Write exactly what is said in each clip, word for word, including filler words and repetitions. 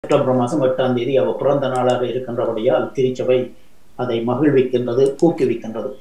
September மாதம் எட்டாம் தேதி அவர் பிறந்த நாளாக இருக்கின்றபடியால் திருச்சபை அதை மகிழ்விக்கின்றது, ஊக்குவிக்கின்றது.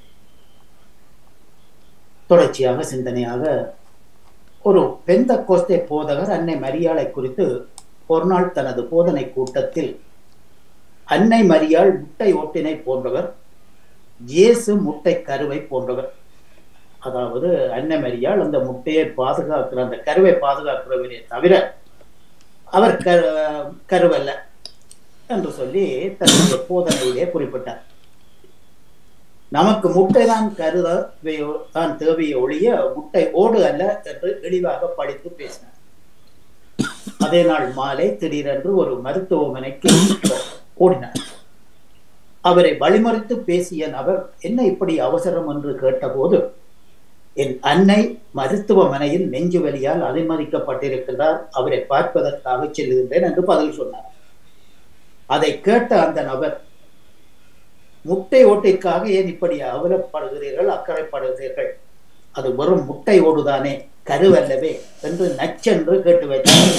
தொடர்ச்சியாக சிந்தனையாக ஒரு பெந்தகோஸ்தே போதகர் அன்னை மரியாளை குறித்து ஒரு நாள் தனது போதனை கூட்டத்தில், அன்னை மரியாள் முட்டை ஓட்டினை போன்றவர், இயேசு முட்டை கருவை போன்றவர். அதாவது அன்னை மரியாள் அந்த முட்டையை பாதுகாக்கிற, அந்த கருவை பாதுகாக்கிறவரே தவிர அவர் கரு கருவல்ல என்று சொல்லி தன்னுடைய போதனையிலே குறிப்பிட்டார். நமக்கு முட்டை தான் கருத தான் தேவையை ஒழிய முட்டை ஓடு அல்ல என்று எளிவாக படித்து பேசினார். அதே நாள் மாலை திடீரென்று ஒரு மருத்துவமனைக்கு ஓடினார். அவரை வழிமறித்து பேசிய நபர் என்ன இப்படி அவசரம் என்று கேட்டபோது, என் அன்னை மருத்துவமனையில் நெஞ்சு வலியால் அனுமதிக்கப்பட்டிருக்கிறார், அவரை பார்ப்பதற்காக செல்லுகின்றேன் என்று பதில் சொன்னார். அதை கேட்ட அந்த நபர், முட்டை ஓட்டிற்காக ஏன் இப்படி அவலப்படுகிறீர்கள், அக்கறைப்படுகிறீர்கள், அது வெறும் முட்டை ஓடுதானே, கருவல்லவே என்று நச்சென்று கேட்டு வைத்தார்.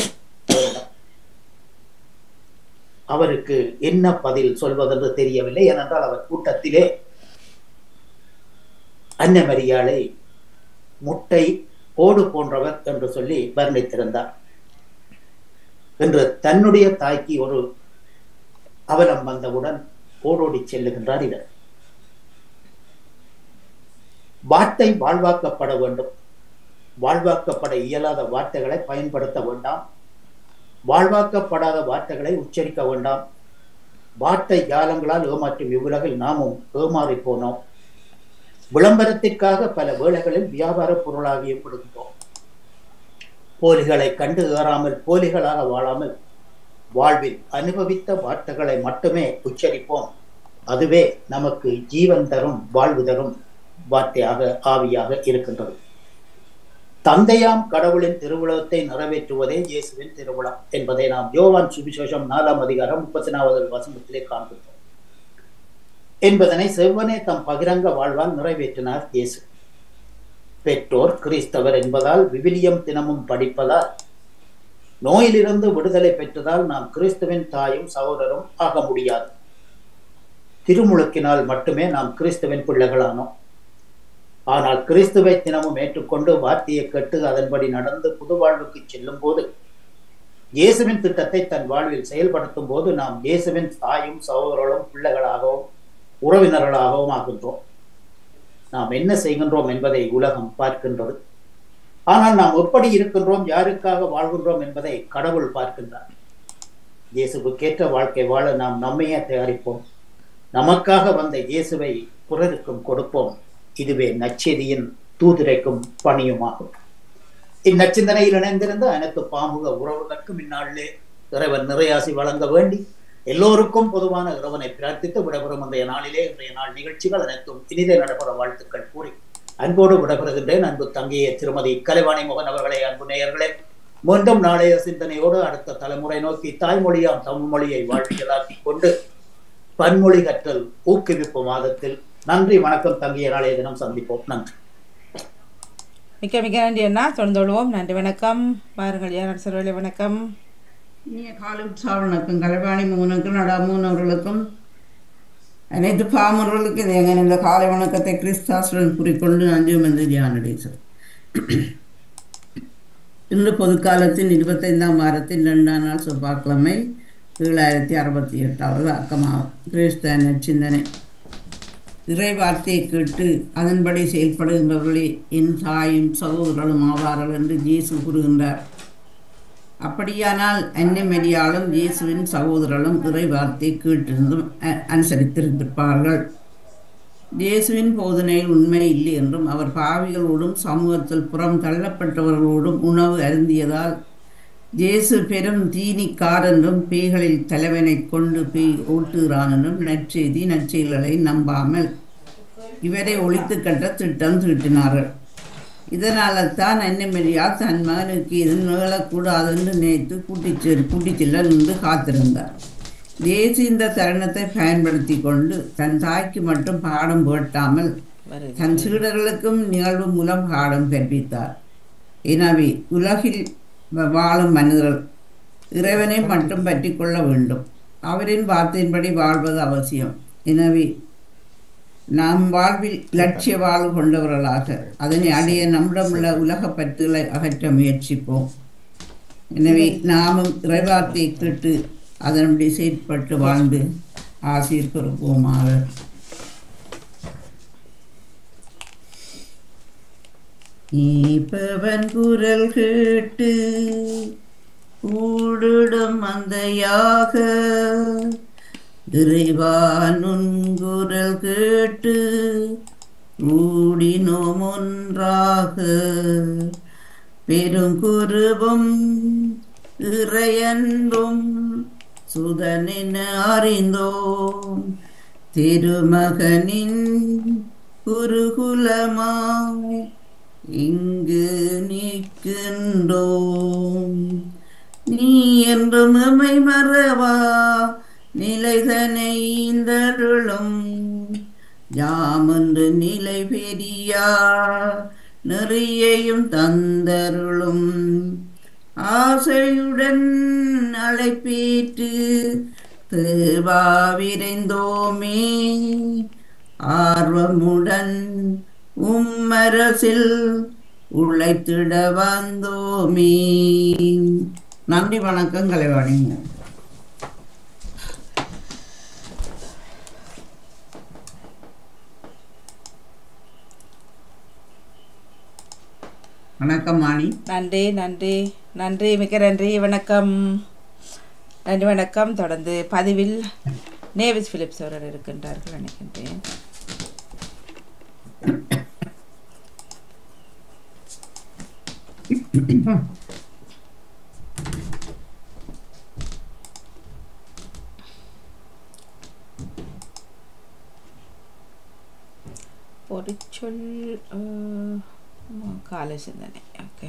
அவருக்கு என்ன பதில் சொல்வதென்று தெரியவில்லை. ஏனென்றால் அவர் கூட்டத்திலே அன்னை மரியாளை முட்டை ஓடு போன்றவர் என்று சொல்லி வர்ணித்திருந்தார். என்று தன்னுடைய தாய்க்கு ஒரு அவலம் வந்தவுடன் ஓடோடி செல்லுகின்றார் இவர். வார்த்தை வாழ்வாக்கப்பட வேண்டும். வாழ்வாக்கப்பட இயலாத வார்த்தைகளை பயன்படுத்த வேண்டாம். வாழ்வாக்கப்படாத வார்த்தைகளை உச்சரிக்க வேண்டாம். வார்த்தை ஜாலங்களால் ஏமாற்றும் இவ்வுலகில் நாமும் ஏமாறி போனோம். விளம்பரத்திற்காக பல வேளைகளில் வியாபார பொருளாகி ஏற்படுகின்றோம். போலிகளை கண்டு ஏறாமல், போலிகளாக வாழாமல், வாழ்வில் அனுபவித்த வார்த்தைகளை மட்டுமே உச்சரிப்போம். அதுவே நமக்கு ஜீவன் தரும், வாழ்வு தரும் வார்த்தையாக, ஆவியாக இருக்கின்றது. தந்தையாம் கடவுளின் திருவுளத்தை நிறைவேற்றுவதே இயேசுவின் திருவிழா என்பதை நாம் யோவான் சுவிசேஷம் நாலாம் அதிகாரம் முப்பத்தி நாலாவது வசனத்திலே காண்கின்றோம் என்பதனை செவ்வனே தம் பகிரங்க வாழ்வால் நிறைவேற்றினார் இயேசு. பெற்றோர் கிறிஸ்தவர் என்பதால், விவிலியம் தினமும் படிப்பதால், நோயிலிருந்து விடுதலை பெற்றதால் நாம் கிறிஸ்துவின் தாயும் சகோதரரும் ஆக முடியாது. திருமுழுக்கினால் மட்டுமே நாம் கிறிஸ்துவின் பிள்ளைகளானோம். ஆனால் கிறிஸ்துவை தினமும் ஏற்றுக்கொண்டு வார்த்தையை கேட்டு அதன்படி நடந்து புது வாழ்வுக்கு செல்லும் போது, இயேசுவின் திட்டத்தை தன் வாழ்வில் செயல்படுத்தும் போது நாம் இயேசுவின் தாயும் சகோதரர்களும் பிள்ளைகளாகவும் உறவினர்களாகவும் ஆகின்றோம். நாம் என்ன செய்கின்றோம் என்பதை உலகம் பார்க்கின்றது. ஆனால் நாம் எப்படி இருக்கின்றோம், யாருக்காக வாழ்கின்றோம் என்பதை கடவுள் பார்க்கின்றார். இயேசுவுக்கேற்ற வாழ்க்கை வாழ நாம் நம்மையே தயாரிப்போம். நமக்காக வந்த இயேசுவை பிறருக்கும் கொடுப்போம். இதுவே நற்செய்தியின் தூதுரைக்கும் பணியுமாகும். இந்நச்சிந்தனையில் இணைந்திருந்த அனைத்து பாமுக உறவுகளுக்கும் இந்நாளிலே இறைவன் நிறையாசி வழங்க வேண்டி எல்லோருக்கும் பொதுவான இறைவனை பிரார்த்தித்து விடைபெறும் இன்றைய நாளிலே இன்றைய நாள் நிகழ்ச்சிகள் அனைத்தும் இனிதே நடைபெற வாழ்த்துக்கள் கூறி அன்போடு விடைபெறுகின்றேன். அன்பு தங்கையே திருமதி கலைவாணி மோகன் அவர்களே, அன்பு நேயர்களே, மீண்டும் நாளைய சிந்தனையோடு அடுத்த தலைமுறை நோக்கி தாய்மொழியாம் தமிழ் மொழியை வாழ்க்கையாக்கி கொண்டு பன்மொழி கற்றல் ஊக்குவிப்பு மாதத்தில் நன்றி வணக்கம் தங்கிய நாளைய தினம் சந்திப்போம். நன்றி. மிக்க மிக்க நன்றி அண்ணா. தொடர்ந்தோடுவோம். நன்றி வணக்கம். பாருங்கள் யார் சொல்வர்களே வணக்கம். இனிய காலை உற்சாக வணக்கம். கலைவாணி மூனுக்கும் நடாமூன் அவர்களுக்கும் அனைத்து பாமர்களுக்கும் இது எங்கள் இந்த காலை வணக்கத்தை கிறிஸ்தாசுடன் கூறிக்கொண்டு நன்றியும் என்று தியானடேசர். இன்று பொதுக்காலத்தின் இருபத்தைந்தாம் வாரத்தின் இரண்டாம் நாள் செவ்வாய்க்கிழமை ஏழாயிரத்தி அறுபத்தி எட்டாவது அக்கமாகும். கிறிஸ்தவ நற்சிந்தனை. இறை வார்த்தையை கேட்டு அதன்படி செயல்படுகின்றவர்களே என் தாயும் சகோதரர்களும் ஆவார்கள் என்று இயேசு கூறுகின்றார். அப்படியானால் அன்னை மரியாளும் இயேசுவின் சகோதரர்களும் இறை வார்த்தையை கேட்டிருந்தும் அனுசரித்திருந்திருப்பார்கள். இயேசுவின் போதனையில் உண்மை இல்லை என்றும், அவர் பாவிகளோடும் சமூகத்தில் புறம் தள்ளப்பட்டவர்களோடும் உணவு அருந்தியதால் இயேசு பெரும் தீனிக்கார் என்றும், பேய்களில் தலைவனை கொண்டு பேய் ஓட்டுகிறான் என்றும் நற்செய்தி நற்செயல்களை நம்பாமல் இவரை ஒழித்து கட்ட திட்டம் தீட்டினார்கள். இதனால தான் அன்னை மரியாள் தன் மகனுக்கு இது நிகழக்கூடாது என்று நினைத்து கூட்டிச் செல் கூட்டிச் செல்ல நின்று காத்திருந்தார். இயேசு இந்த தருணத்தை பயன்படுத்தி கொண்டு தன் தாய்க்கு மட்டும் பாடம் போட்டாமல் தன் சீடர்களுக்கும் நிகழ்வு மூலம் பாடம் கற்பித்தார். எனவே உலகில் வாழும் மனிதர்கள் இறைவனை மட்டும் பற்றி கொள்ள வேண்டும். அவரின் வார்த்தையின்படி வாழ்வது அவசியம். எனவே நாம் வாழ்வில் லட்சிய வாழ்வு கொண்டவர்களாக அதனை அடைய நம்மிடமுள்ள உலக பற்றுகளை அகற்ற முயற்சிப்போம். எனவே நாமும் இறைவார்த்தையை கேட்டு அதனுடைய செயற்பட்டு வாழ்ந்து ஆசீர் பெறுவோமாக. ஈப்பவன் குரல் கேட்டு ஊடுடும் மந்தையாக இறைவானுன் குரல் கேட்டு ஊடினோம் ஒன்றாக பெருங்குருவும் இறையன்பும் சுதனென அறிந்தோம் திருமகனின் குருகுலமாய் இங்கு நிற்கின்றோம். நீ என்றும் எமை மறவா நிலைதனை இந்தருளும் யாமென்று நிலை பெரியா நெறியையும் தந்தருளும் ஆசையுடன் அழைப்பேற்று தேவா விரைந்தோமே ஆர்வமுடன் உம்மரசில் உழைத்திட வந்தோமே. நன்றி, வணக்கம் கலைவாணிங்க. வணக்கம் மாணி. நன்றி நன்றி நன்றி மிக நன்றி. வணக்கம் நன்றி வணக்கம். தொடர்ந்து பதிவில் நேவிஸ் பிலிப்ஸ் அவர்கள் இருக்கின்றார்கள் நினைக்கின்றேன். பொறிச்சொல் காலை சிந்தனை. ஓகே,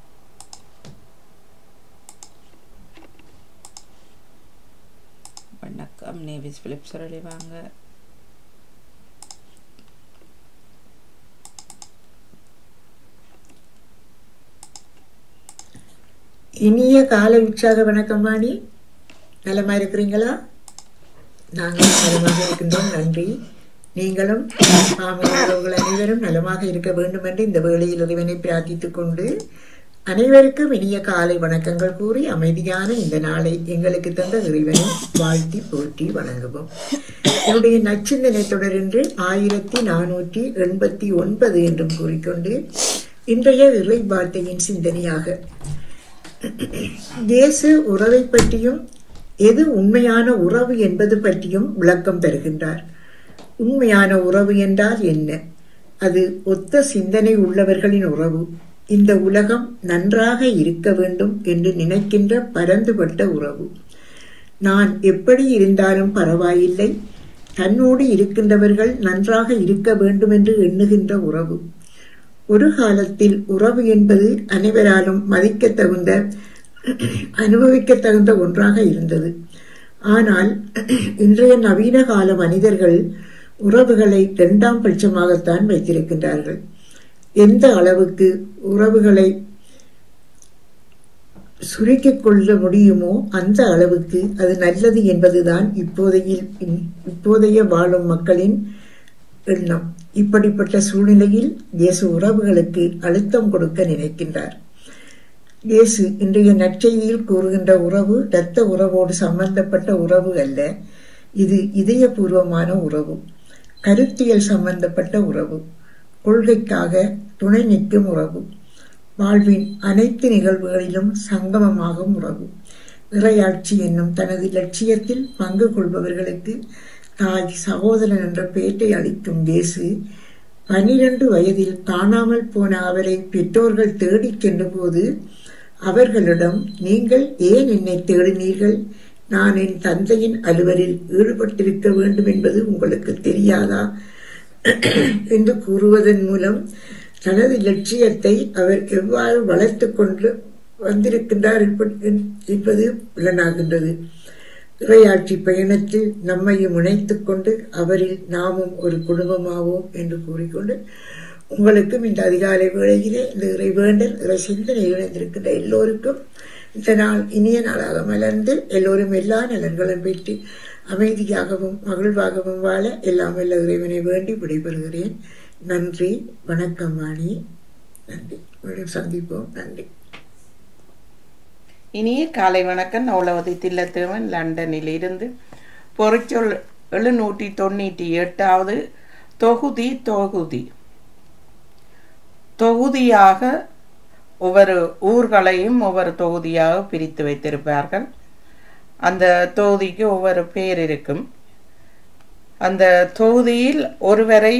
வணக்கம் நேவிஸ் பிலிப்ஸ் சொல்லி வாங்க. இனிய காலை உற்சாக வணக்கம் வாணி. நலமா இருக்கிறீங்களா? நாங்கள் நலமாக இருக்கின்றோம், நன்றி. நீங்களும் மாமல்லவர்கள் அனைவரும் நலமாக இருக்க வேண்டும் என்று இந்த வேளையில் இறைவனை பிரார்த்தித்துக் கொண்டு அனைவருக்கும் இனிய காலை வணக்கங்கள் கூறி அமைதியான இந்த நாளை எங்களுக்கு தந்த இறைவனை வாழ்த்தி போற்றி வணங்குவோம். என்னுடைய நச்சிந்தனை தொடர்ந்து ஆயிரத்தி நானூற்றி எண்பத்தி ஒன்பது என்றும் கூறிக்கொண்டு இன்றைய இறை வார்த்தையின் சிந்தனையாக இயேசு உறவை பற்றியும் எது உண்மையான உறவு என்பது பற்றியும் விளக்கம் தருகின்றார். உண்மையான உறவு என்றால் என்ன? அது ஒத்த சிந்தனை உள்ளவர்களின் உறவு. இந்த உலகம் நன்றாக இருக்க வேண்டும் என்று நினைக்கின்ற பரந்துபட்ட உறவு. நான் எப்படி இருந்தாலும் பரவாயில்லை, தன்னோடு இருக்கின்றவர்கள் நன்றாக இருக்க வேண்டும் என்று எண்ணுகின்ற உறவு. ஒரு காலத்தில் உறவு என்பது அனைவராலும் மதிக்க தகுந்த அனுபவிக்க தகுந்த ஒன்றாக இருந்தது. ஆனால் இன்றைய நவீன கால மனிதர்கள் உறவுகளை இரண்டாம் பட்சமாகத்தான் வைத்திருக்கின்றார்கள். எந்த அளவுக்கு உறவுகளை சுருக்கிக் கொள்ள முடியுமோ அந்த அளவுக்கு அது நல்லது என்பதுதான் இப்போதைய இப்போதைய வாழும் மக்களின் எண்ணம். இப்படிப்பட்ட சூழ்நிலையில் இயேசு உறவுகளுக்கு அழுத்தம் கொடுக்க நினைக்கின்றார். இயேசு இன்றைய நற்செய்தியில் கூறுகின்ற உறவு இரத்த உறவோடு சம்பந்தப்பட்ட உறவு அல்ல. இது இதயபூர்வமான உறவு, கருத்தியல் சம்பந்தப்பட்ட உறவு, கொள்கைக்காக துணை நிற்கும் உறவு, வாழ்வின் அனைத்து நிகழ்வுகளிலும் சங்கமமாகும் உறவு. இறையாட்சி என்னும் தனது லட்சியத்தில் பங்கு கொள்பவர்களுக்கு தாய் சகோதரன் என்ற பெயரை அளிக்கும் இயேசு பனிரெண்டு வயதில் காணாமல் போன அவரை பெற்றோர்கள் தேடிச் சென்ற போது அவர்களிடம், நீங்கள் ஏன் என்னை தேடினீர்கள்? நான் என் தந்தையின் அலுவலில் ஈடுபட்டிருக்க வேண்டும் என்பது உங்களுக்கு தெரியாதா என்று கூறுவதன் மூலம் தனது லட்சியத்தை அவர் எவ்வாறு வளர்த்து கொண்டு வந்திருக்கின்றார் என்பது புலனாகின்றது. இறையாட்சி பயணத்தில் நம்மையும் இணைத்துக் கொண்டு அவரில் நாமும் ஒரு குடும்பமாவோம் என்று கூறிக்கொண்டு உங்களுக்கும் இந்த அதிகாலை வேளையிலே இந்த இறை வேண்டல் இறை சிந்தனை இணைந்திருக்கின்ற எல்லோருக்கும் இந்த நாள் இனிய நாளாக மலர்ந்து எல்லோரும் எல்லா நலன்களும் பெற்று அமைதியாகவும் மகிழ்வாகவும் வாழ எல்லாம் வல்ல இறைவனை வேண்டி விடைபெறுகிறேன். நன்றி, வணக்கம் வாணி. நன்றி, மீண்டும் சந்திப்போம். நன்றி. இனிய காலை வணக்கம். நவலவதி தில்லத்தேவன் லண்டனில் இருந்து. பொறிச்சொல் எழுநூற்றி தொண்ணூற்றி எட்டாவது தொகுதி தொகுதி தொகுதியாக ஒவ்வொரு ஊர்களையும் ஒவ்வொரு தொகுதியாக பிரித்து வைத்திருப்பார்கள். அந்த தொகுதிக்கு ஒவ்வொரு பேர் இருக்கும். அந்த தொகுதியில் ஒருவரை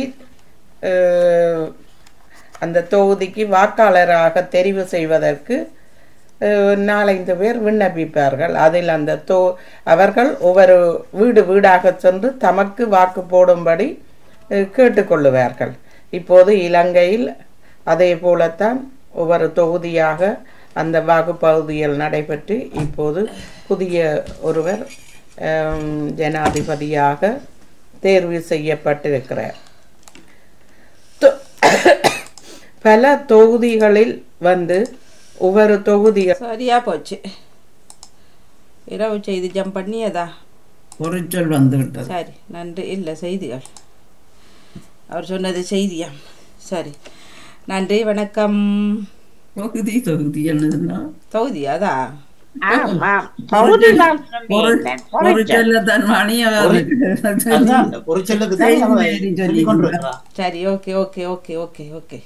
அந்த தொகுதிக்கு வாக்காளராக தெரிவு செய்வதற்கு நாலஞ்சு பேர் விண்ணப்பிப்பார்கள். அதில் அந்த தோ அவர்கள் ஒவ்வொரு வீடு வீடாக சென்று தமக்கு வாக்கு போடும்படி கேட்டுக்கொள்ளுவார்கள். இப்போது இலங்கையில் அதே போலத்தான் ஒவ்வொரு தொகுதியாக அந்த வாக்குப்பகுதியில் நடைபெற்று இப்போது புதிய ஒருவர் ஜனாதிபதியாக தேர்வு செய்யப்பட்டிருக்கிறார். பல தொகுதிகளில் வந்து ஒவ்வொரு தொகுதிகள் சரியா போச்சு. இரவு செய்தி ஜம் பண்ணியதா? பொறிச்சொல் வந்து விட்டது. சரி, நன்றி. இல்லை, செய்திகள் அவர் சொன்னது செய்தியா? சரி, நன்றி, வணக்கம். தொகுதி தொகுதி என்னதுன்னா தொகுதி அதா சரி, okay okay okay okay okay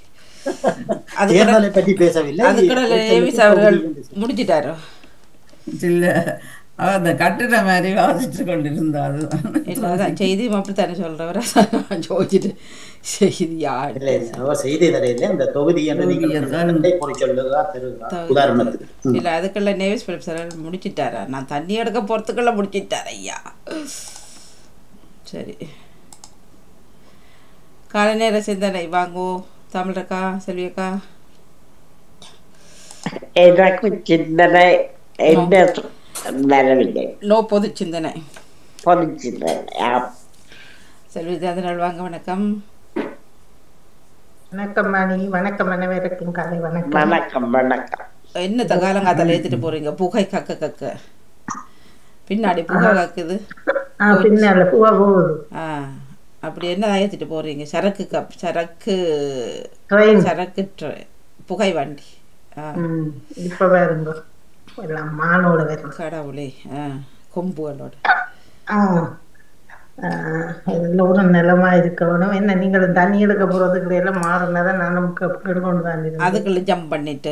முடிச்சிட்டாரோ இல்ல? அந்த கட்டுற மாதிரி வாசிச்சு கொண்டிருந்தாரு. செய்தி அப்படித்தானே சொல்றவர ஜோதிட்டு செய்தியா செய்தி தரையில அந்த தொகுதி இல்ல அதுக்குள்ள நேவிஸ் பிலிப்ஸ் முடிச்சிட்டாரா? நான் தண்ணி எடுக்க போறதுக்குள்ள முடிச்சிட்டார் ஐயா. சரி, காலை நேர சிந்தனை வாங்கோ. தமிழக்கா, செல்வியக்கா. எனக்கு சிந்தனை என்ன வரவில்லை. நோ பொது சிந்தனை. பொது சிந்தனை. செல்வி அதனால் வாங்க. வணக்கம். வணக்கம் மணி. வணக்கம் அனைவருக்கும் காலை வணக்கம். வணக்கம் வணக்கம். என்ன தகாலங்காத்தால ஏத்துட்டு போறீங்க? புகை கக்க கக்க பின்னாடி புகை கக்குது. பின்னால புகை போகுது. ஆ, அப்படி என்ன ஏத்திட்டு போறீங்க? சரக்கு கப் சரக்கு சரக்கு புகை வண்டி. இப்ப வேறுங்க எல்லாம் மானோட வேறு. கடவுளே, கொம்புகளோட எல்லோரும் நிலமா இருக்கணும். என்ன நீங்களும் தண்ணி எடுக்க போறதுக்கு எல்லாம் மாறினதை நானும் எடுக்கொண்டு தான் அதுக்குள்ள ஜம்ப் பண்ணிட்டு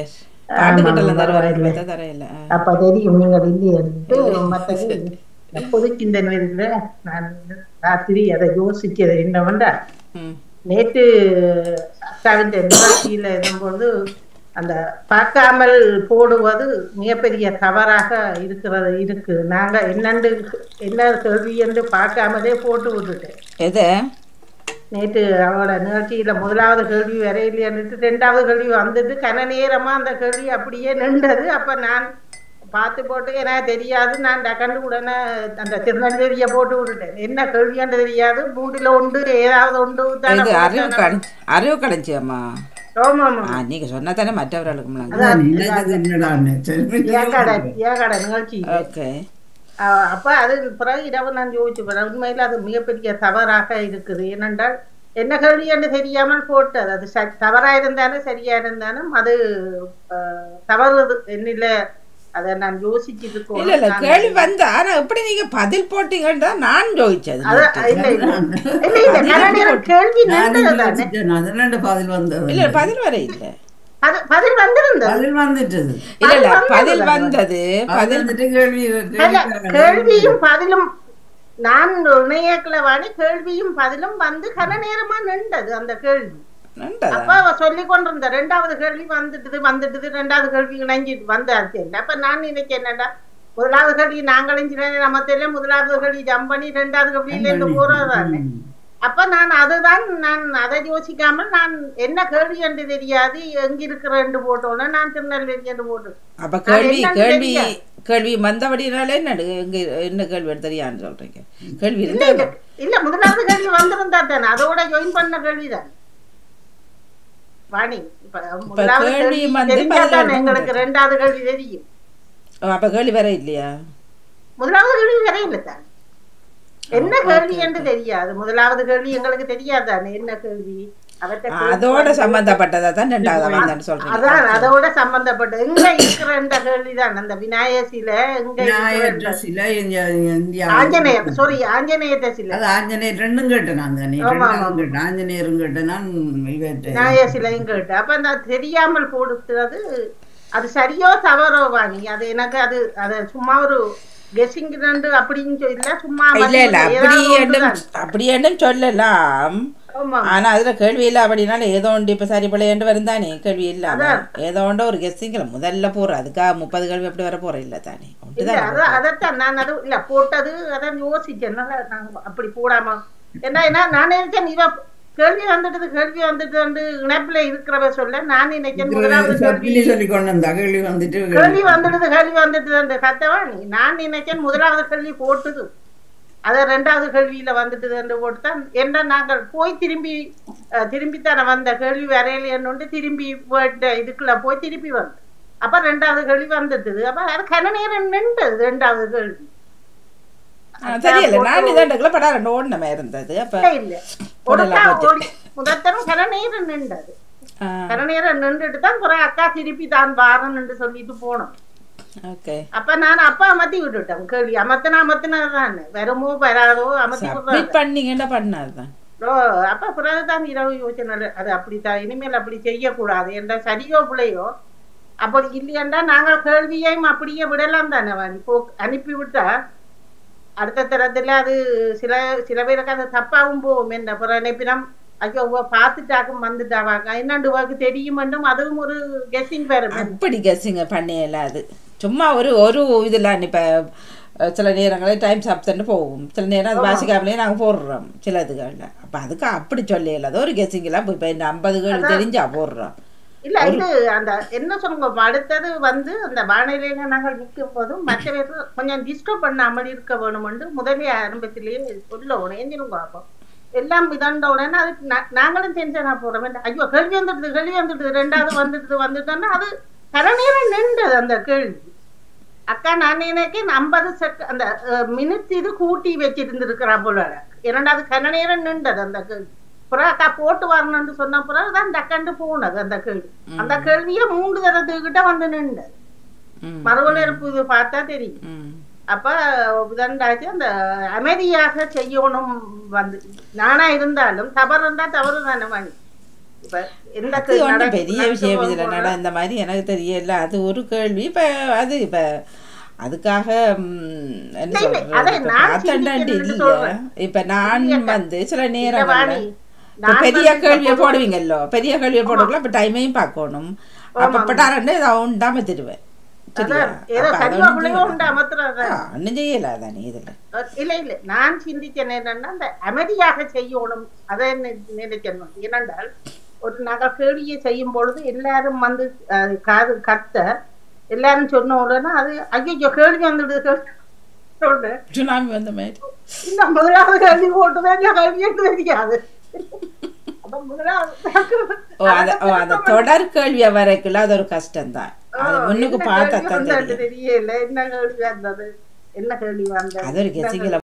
அப்ப தெரியும் நீங்கள் இல்லையன்ட்டு. மற்றது பொது சிந்தனையில நான் ராத்திரி அதை யோசிச்சது என்னவென்றா, நேற்று அக்காவின் நிகழ்ச்சியில இருக்கும்போது அந்த பார்க்காமல் போடுவது மிகப்பெரிய தவறாக இருக்கிறது இருக்கு. நாங்க என்னண்டு என்ன கேள்வி என்று பார்க்காமலே போட்டு விட்டுட்டேன். நேற்று அவளோட நிகழ்ச்சியில முதலாவது கேள்வி வரையிலேன்னுட்டு ரெண்டாவது கேள்வி வந்துட்டு கன நேரமா அந்த கேள்வி அப்படியே நின்றது. அப்ப நான் பார்த்து போட்டு எனக்கு தெரியாது. நான் கண்டு உடனே அந்த திருநெல்வேலியை போட்டு விட்டுட்டேன். என்ன கேள்வியான்னு தெரியாது. மூடில உண்டு ஏதாவது உண்டு அறிவு கிடைச்சியம்மா. நீங்க சொன்னா தானே மற்றவர்களுக்கு நிகழ்ச்சி. அப்ப அது பிறகு இரவு நான் யோசிச்சு உண்மையில அது மிகப்பெரிய தவறாக இருக்குது. ஏனென்றால் என்ன கேள்வி என்று தெரியாமல் போட்டது. அது தவறா இருந்தாலும் சரியா இருந்தாலும் அது தவறு என்னில. அத நான் யோசிச்சுட்டு கேள்வி வந்தா ஆனா எப்படி நீங்க பதில் போட்டீங்கன்னா நான் யோசிச்சது. கேள்வி இல்ல பதில் வர இல்ல பதில் வந்திருந்தது. பதில் வந்துட்டு இல்ல இல்ல பதில் வந்தது. பதில் கேள்வியும் பதிலும் நான் இணையக்குள்ள வாணி கேள்வியும் பதிலும் வந்து கன நேரமா நின்றது அந்த கேள்வி. அப்ப அவ சொல்லி கொண்டிருந்த ரெண்டாவது கேள்வி வந்துட்டு வந்துட்டு ரெண்டாவது கேள்வி இணைஞ்சிட்டு வந்தாச்சு. அப்ப நான் நினைச்சேன் என்னடா முதலாவது கேள்வி நாங்களும் நம்ம தெரியல முதலாவது கேள்வி ஜம்ப் பண்ணி ரெண்டாவது கேள்வியில இருந்து போறதானே. அப்ப நான் அதுதான் நான் அதை யோசிக்காமல் நான் என்ன கேள்வி என்று தெரியாது எங்க இருக்கிறேன்னு போட்டோன்னு நான் திருநெல்வேலி என்று போட்டு. அப்ப கேள்வி கேள்வி கேள்வி வந்தபடினாலே எங்க என்ன கேள்வி தெரியான்னு சொல்றீங்க? கேள்வி இல்ல முதலாவது கேள்வி வந்திருந்தா தானே அதோட ஜாயின் பண்ண கேள்விதான் வாணி. இப்ப முதலாவது கேள்வி எங்களுக்கு ரெண்டாவது கேள்வி தெரியும். அப்ப கேள்வி வர இல்லையா? முதலாவது கேள்வி வர இல்லை தான். என்ன கேள்வி என்று தெரியாது. முதலாவது கேள்வி எங்களுக்கு தெரியாதானே என்ன கேள்வி. அதோட சம்பந்தப்பட்டதா தான் ரெண்டாவது சொல்றேன். அதான் அதோட சம்பந்தப்பட்ட எங்க இருக்கிற இந்த கேள்விதான். அந்த விநாயகர் சிலை எங்க சிலை ஆஞ்சநேயர் சாரி ஆஞ்சநேயர் சிலை அது ஆஞ்சநேயர் ரெண்டும் கேட்டேன். ஆஞ்சநேயரும் கேட்டேன் நான் விநாயகர் சிலையும் கேட்டேன். அப்ப அந்த தெரியாமல் போடுறது அது சரியோ தவறோ வாணி அது எனக்கு அது அது சும்மா ஒரு கெஸிங் அப்படின்னு சொல்லல சும்மா இல்ல இல்ல அப்படி என்ன அப்படி என்ன சொல்லலாம். ஆனா அதுல கேள்வி இல்ல அப்படின்னால ஏதோ ஒன்று இப்ப சரி பிள்ளைன்னு வரும் தானே. கேள்வி இல்ல ஏதோ ஒன்று ஒரு கெஸ்ஸிங்ல முதல்ல போற அதுக்காக முப்பது கேள்வி அப்படி வர போற இல்ல தானே. அதான் நான் அது இல்ல போட்டது அதான் யோசிச்சேன். அப்படி போடாம என்ன என்ன நான் நினைச்சேன் இவ கேள்வி வந்துட்டு கேள்வி வந்துட்டு இணைப்புல இருக்கிறவ சொல்ல நான் நினைச்சேன் கேள்வி வந்துட்டு கேள்வி வந்துடுது கேள்வி வந்துட்டு கத்தவா நீ நான் நினைச்சேன் முதலாவது கேள்வி போட்டுது அத ரெண்டாவது கேள்வியில வந்துட்டு போட்டுதான் என்ன நாங்கள் போய் திரும்பி திரும்பித்தானே வந்த கேள்வி வரையில திரும்பி இதுக்குள்ள போய் திருப்பி வந்தேன். அப்ப ரெண்டாவது கேள்வி வந்துட்டுது. அப்ப அது கன நேரம் நின்றது ரெண்டாவது கேள்வி தெரியல. நான் இதாண்டுக்குள்ள படம் ரெண்டு ஓடினமே இருந்தது. அப்ப இல்ல முதத்தரம் கன நேரம் நின்றது. கன நேரம் நின்றுட்டு தான் குறை அக்கா திருப்பி தான் வாரன்னு சொல்லிட்டு போனோம். அப்ப நான் அப்பா அமர்த்தி விட்டுட்டேன். கேள்வி அமர்த்தினா அமர்த்தினதான் வருமோ வராதோ அமர்த்தி பண்ணீங்கன்னா பண்ணாதுதான். ஓ அப்ப பிறகுதான் இரவு யோசனை அது அப்படித்தான் இனிமேல் அப்படி செய்யக்கூடாது என்ற சரியோ பிள்ளையோ அப்படி இல்லையண்டா நாங்கள் கேள்வியையும் அப்படியே விடலாம் தானே போ அனுப்பி விட்டா அடுத்த தரத்துல அது சில சில பேருக்கு அது தப்பாவும் போகும். என்ன பிற நினைப்பினம் ஐயோ பார்த்துட்டாக்கும் வந்துட்டாவாங்க என்னண்டு வாக்கு தெரியும் என்றும் அதுவும் ஒரு கெஸ்ஸிங் வேற. அப்படி கெஸ்ஸிங் பண்ணல அது சும்மா ஒரு ஒரு இதுல இப்ப சில நேரங்களில் டைம் சாப்பிட்டு போகும். சில நேரம் அது வாசிக்காமலே நாங்கள் போடுறோம் சில இதுகளில். அப்போ அதுக்கு அப்படி சொல்லல அது ஒரு கெஸ்ஸிங்கெல்லாம் இப்போ இந்த ஐம்பது கேள்வி தெரிஞ்சா போடுறோம். இல்ல இது அந்த என்ன சொல்லுங்க அடுத்தது வந்து அந்த வானிலையில நாங்கள் நிற்கும் போதும் மற்ற பேர் கொஞ்சம் டிஸ்டர்ப் பண்ணாமல் இருக்க வேணும்னு முதலே ஆரம்பத்திலேயே சொல்ல உடனே பார்ப்போம். எல்லாம் இதண்ட உடனே அதுக்கு நாங்களும் டென்ஷனா போடுறோம். ஐயோ கேள்வி வந்துடுது கேள்வி வந்துடுது ரெண்டாவது வந்துடுது வந்துட்டோன்னா அது கர நேரம் நின்றது அந்த கேள்வி. அக்கா நான் நினைக்கேன் ஐம்பது செக் அந்த மினிட் இது கூட்டி வச்சிருந்துருக்கிறா போல இரண்டாவது கன நேரம் நின்றது அந்த கேள்வி. அப்புறம் அக்கா போட்டு வரணும்னு சொன்ன பிறகுதான் டக்கண்டு போனது அந்த கேள்வி. அந்த கேள்விய மூன்று தரத்துக்கிட்ட வந்து நின்றது. மறுவலர்ப்பு இது பார்த்தா தெரியும். அப்ப இதண்டாச்சு அந்த அமைதியாக செய்யணும் வந்து நானா இருந்தாலும் தவறு இருந்தா தவறு தானே வாங்கி பெரிய விஷயம் இதுல நட இந்த மாதிரி எனக்கு தெரியல. அது ஒரு கேள்வி. இப்ப அது இப்ப அதுக்காக என்ன சொல்றது இல்ல. இப்ப நான் வந்து சில நேரம் பெரிய கேள்வியை போடுவீங்கல்லோ பெரிய கேள்வியை போடுறதுல இப்ப டைமையும் பார்க்கணும். அப்ப பட்டாரண்டு உண்டாம தருவேன். நான் சிந்திச்சேன் என்னன்னா அந்த அமைதியாக செய்யணும் அதை நினைச்சேன். ஏனென்றால் ஒரு நகை கேள்வியை செய்யும் பொழுது எல்லாரும் வந்து காது கத்த எல்லாரும் சொன்ன உடனே அது ஐயோ கேள்வி வந்துடுது சுனாமி வந்த மாதிரி இல்ல முதலாவது கேள்வி போட்டுதான் கேள்வி தெரியாது. தொடர் கேள்விய வரைக்குள்ள அது ஒரு கஷ்டம் தான். முன்னுக்கு பார்த்தா தெரியல என்ன கேள்வி வந்தது என்ன கேள்வி வந்தது அது ஒரு கெசிங்கள